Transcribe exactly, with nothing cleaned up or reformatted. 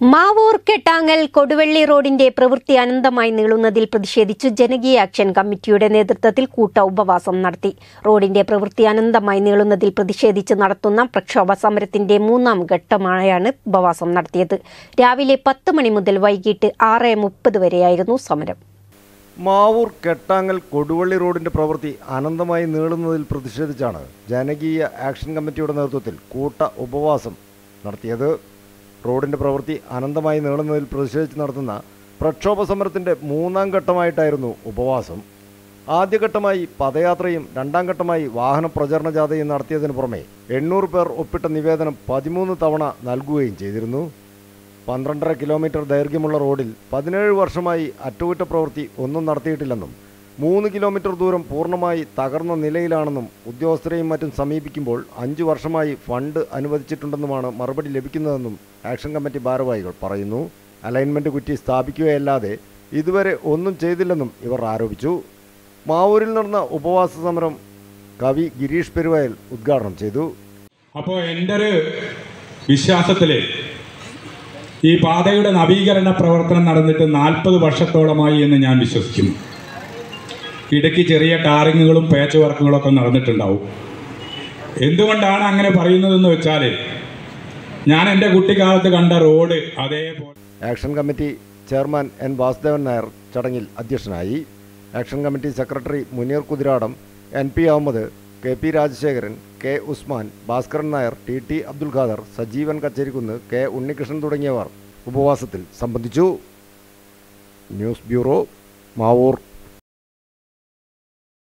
മാവൂർ കെട്ടാങ്ങൽ കൊടുവള്ളി റോഡിന്റെ പ്രവൃത്തി അനന്തമായി നീളുന്നതിൽ പ്രതിഷേധിച്ച് ജനകീയ ആക്ഷൻ കമ്മിറ്റിയുടെ നേതൃത്വത്തിൽ കൂട്ട ഉപവാസം നടത്തി. റോഡിന്റെ പ്രവൃത്തി അനന്തമായി നീളുന്നതിൽ പ്രതിഷേധിച്ച് നടത്തുന്ന പ്രക്ഷോഭ സമരത്തിന്റെ മൂന്നാം ഘട്ടമായാണ് ഉപവാസം നടത്തിയത്. രാവിലെ പത്ത് മണി മുതൽ വൈകിട്ട് ആറ് മുപ്പത് വരെയായിരുന്നു സമരം. മാവൂർ കെട്ടാങ്ങൽ കൊടുവള്ളി റോഡിന്റെ പ്രവൃത്തി അനന്തമായി നീളുന്നതിൽ പ്രതിഷേധിച്ചാണ് ജനകീയ ആക്ഷൻ കമ്മിറ്റിയുടെ നേതൃത്വത്തിൽ കൂട്ട ഉപവാസം നടത്തിയത്. റോഡിന്റെ പ്രവൃത്തി അനന്തമായി നീളുന്നതിൽ പ്രതിഷേധിച്ച് നടത്തുന്ന പ്രക്ഷോഭ സമരത്തിന്റെ മൂന്നാം ഘട്ടമായിട്ടായിരുന്നു ഉപവാസം. ആദ്യഘട്ടമായി പദയാത്രയും രണ്ടാം ഘട്ടമായി വാഹന പ്രചരണ ജാഥയും നടത്തിയതിനു പുറമെ എണ്ണൂറ് പേർ ഒപ്പിട്ട നിവേദനം പതിമൂന്ന് തവണ നൽകുകയും ചെയ്തിരുന്നു. പന്ത്രണ്ടര കിലോമീറ്റർ ദൈർഘ്യമുള്ള റോഡിൽ പതിനേഴ് വർഷമായി അറ്റകുറ്റപ്രവൃത്തി ഒന്നും നടത്തിയിട്ടില്ലെന്നും മൂന്ന് കിലോമീറ്റർ ദൂരം പൂർണ്ണമായി തകർന്ന നിലയിലാണെന്നും ഉദ്യോഗസ്ഥരെയും മറ്റും സമീപിക്കുമ്പോൾ അഞ്ചു വർഷമായി ഫണ്ട് അനുവദിച്ചിട്ടുണ്ടെന്നുമാണ് മറുപടി ലഭിക്കുന്നതെന്നും ആക്ഷൻ കമ്മിറ്റി ഭാരവാഹികൾ പറയുന്നു. അലൈൻമെൻറ്റ് കുറ്റി സ്ഥാപിക്കുകയല്ലാതെ ഇതുവരെ ഒന്നും ചെയ്തില്ലെന്നും ഇവർ ആരോപിച്ചു. മാവൂരിൽ നടന്ന ഉപവാസ സമരം കവി ഗിരീഷ് പെരുവയൽ ഉദ്ഘാടനം ചെയ്തു. അപ്പോൾ എൻ്റെ ഒരു വിശ്വാസത്തിൽ ഈ പാതയുടെ നവീകരണ പ്രവർത്തനം നടന്നിട്ട് നാൽപ്പത് വർഷത്തോളമായി എന്ന് ഞാൻ വിശ്വസിക്കുന്നു. ഇടയ്ക്ക് ചെറിയ ടാറിങ്ങുകളും പേച്ച് വർക്കുകളൊക്കെ നടന്നിട്ടുണ്ടാവും. എന്തുകൊണ്ടാണ് അങ്ങനെ പറയുന്നതെന്ന് വെച്ചാൽ ഞാൻ എൻ്റെ കുട്ടിക്കാലത്ത് കണ്ട റോഡ് അതേപോലെ. Action committee chairman N Vasudevan Nair ചടങ്ങിൽ അധ്യക്ഷനായി. Action committee secretary Muneer Kuthiradam, N P Ahammed, K P Rajasekharan, K Usman, Bhaskaran Nair, T T Abdul Khader, Sajeevan Kacherikunnu, K Unnikrishnan തുടങ്ങിയവർ ഉപവാസത്തിൽ സംബന്ധിച്ചു. News bureau, Mavoor.